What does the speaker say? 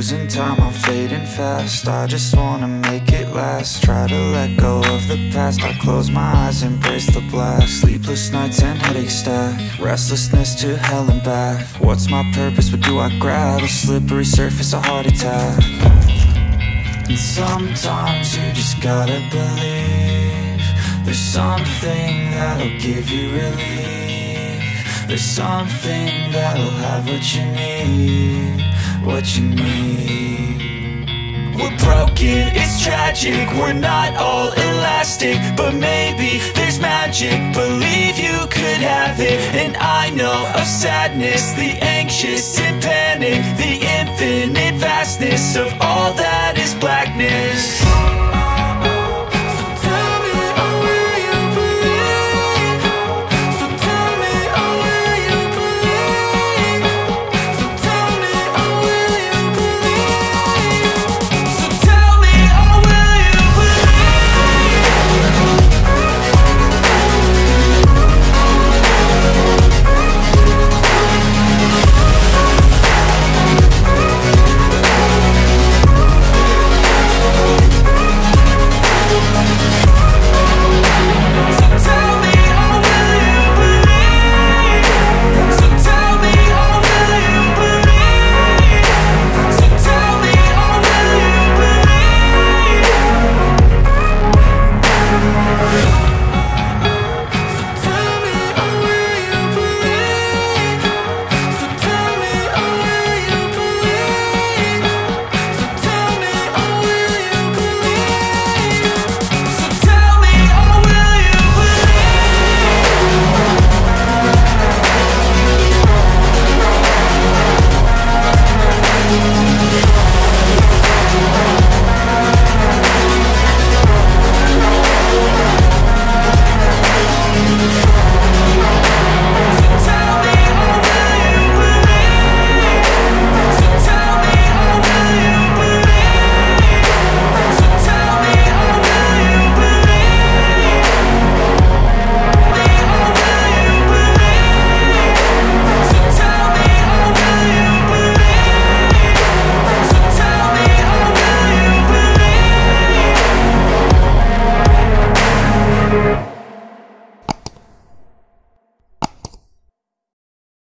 losing time, I'm fading fast. I just wanna make it last. Try to let go of the past. I close my eyes, embrace the blast. Sleepless nights and headaches stack. Restlessness to hell and back. What's my purpose, what do I grab? A slippery surface, a heart attack. And sometimes you just gotta believe there's something that'll give you relief. There's something that'll have what you need, what you need. We're broken, it's tragic, we're not all elastic, but maybe there's magic, believe you could have it. And I know of sadness, the anxious and panic, the infinite vastness of all that is blackness.